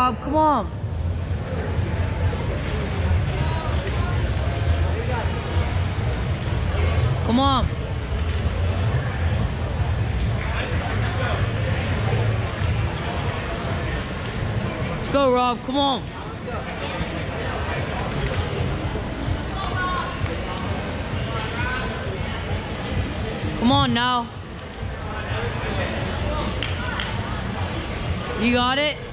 Rob. Come on. Come on. Let's go, Rob. Come on. Come on now. You got it?